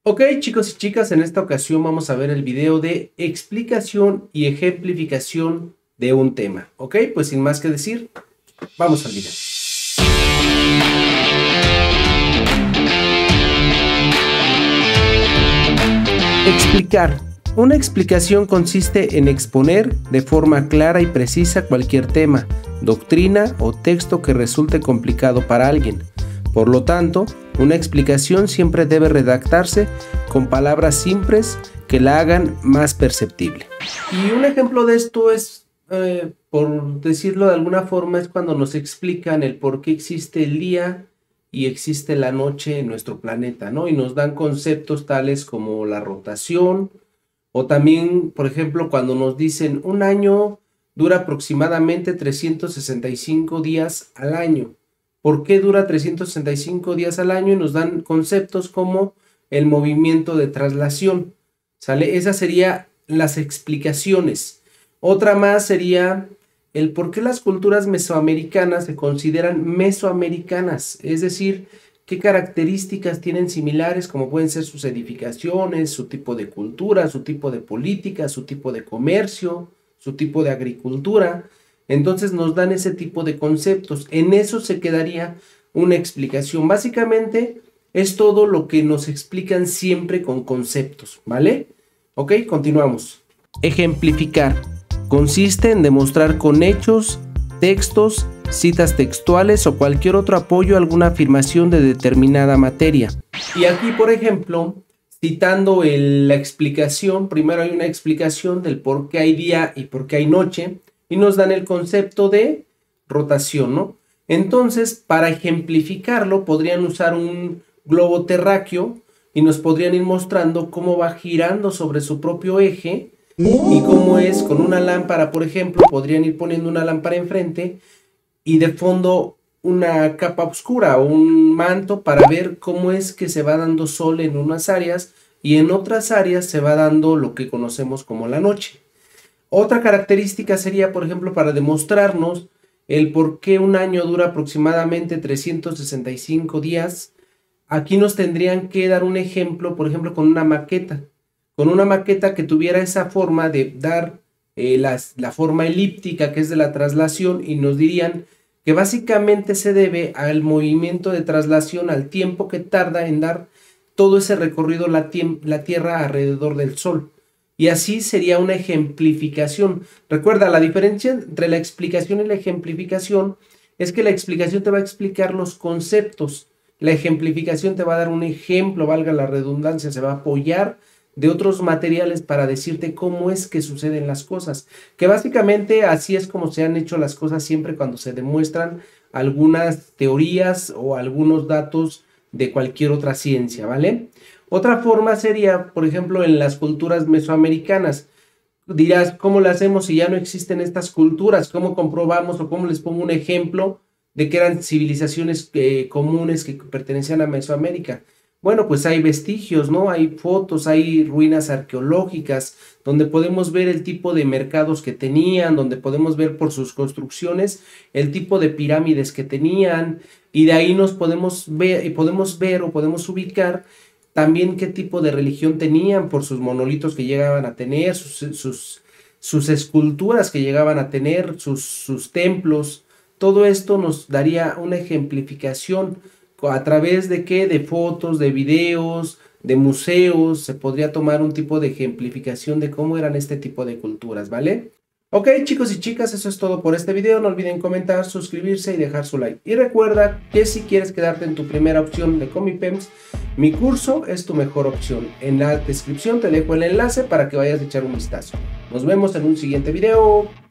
Ok, chicos y chicas, en esta ocasión vamos a ver el video de explicación y ejemplificación de un tema. Ok, pues sin más que decir, vamos al video. Explicar. Una explicación consiste en exponer de forma clara y precisa cualquier tema, doctrina o texto que resulte complicado para alguien. Por lo tanto, una explicación siempre debe redactarse con palabras simples que la hagan más perceptible. Y un ejemplo de esto es, por decirlo de alguna forma, es cuando nos explican el por qué existe el día y existe la noche en nuestro planeta, ¿no? Y nos dan conceptos tales como la rotación, o también, por ejemplo, cuando nos dicen un año dura aproximadamente 365 días al año. ¿Por qué dura 365 días al año? Y nos dan conceptos como el movimiento de traslación, ¿sale? Esas serían las explicaciones. Otra más sería el por qué las culturas mesoamericanas se consideran mesoamericanas, es decir, qué características tienen similares, como pueden ser sus edificaciones, su tipo de cultura, su tipo de política, su tipo de comercio, su tipo de agricultura. Entonces nos dan ese tipo de conceptos. En eso se quedaría una explicación. Básicamente es todo lo que nos explican siempre con conceptos, ¿vale? Ok, continuamos. Ejemplificar. Consiste en demostrar con hechos, textos, citas textuales o cualquier otro apoyo a alguna afirmación de determinada materia. Y aquí, por ejemplo, citando la explicación, primero hay una explicación del por qué hay día y por qué hay noche, y nos dan el concepto de rotación, ¿no? Entonces, para ejemplificarlo, podrían usar un globo terráqueo y nos podrían ir mostrando cómo va girando sobre su propio eje y cómo es con una lámpara, por ejemplo, podrían ir poniendo una lámpara enfrente y de fondo una capa oscura o un manto para ver cómo es que se va dando sol en unas áreas y en otras áreas se va dando lo que conocemos como la noche. Otra característica sería, por ejemplo, para demostrarnos el por qué un año dura aproximadamente 365 días. Aquí nos tendrían que dar un ejemplo, por ejemplo, con una maqueta que tuviera esa forma de dar la forma elíptica que es de la traslación, y nos dirían que básicamente se debe al movimiento de traslación, al tiempo que tarda en dar todo ese recorrido la Tierra alrededor del Sol. Y así sería una ejemplificación. Recuerda, la diferencia entre la explicación y la ejemplificación es que la explicación te va a explicar los conceptos. La ejemplificación te va a dar un ejemplo, valga la redundancia, se va a apoyar de otros materiales para decirte cómo es que suceden las cosas. Que básicamente así es como se han hecho las cosas siempre cuando se demuestran algunas teorías o algunos datos de cualquier otra ciencia, ¿vale? Otra forma sería, por ejemplo, en las culturas mesoamericanas. Dirás, ¿cómo lo hacemos si ya no existen estas culturas? ¿Cómo comprobamos o cómo les pongo un ejemplo de que eran civilizaciones comunes que pertenecían a Mesoamérica? Bueno, pues hay vestigios, ¿no? Hay fotos, hay ruinas arqueológicas donde podemos ver el tipo de mercados que tenían, donde podemos ver por sus construcciones el tipo de pirámides que tenían, y de ahí nos podemos ver o podemos ubicar también qué tipo de religión tenían por sus monolitos que llegaban a tener, sus esculturas que llegaban a tener, sus templos. Todo esto nos daría una ejemplificación. ¿A través de qué? De fotos, de videos, de museos. Se podría tomar un tipo de ejemplificación de cómo eran este tipo de culturas, ¿vale? Ok, chicos y chicas, eso es todo por este video. No olviden comentar, suscribirse y dejar su like. Y recuerda que si quieres quedarte en tu primera opción de Comipems, mi curso es tu mejor opción. En la descripción te dejo el enlace para que vayas a echar un vistazo. Nos vemos en un siguiente video.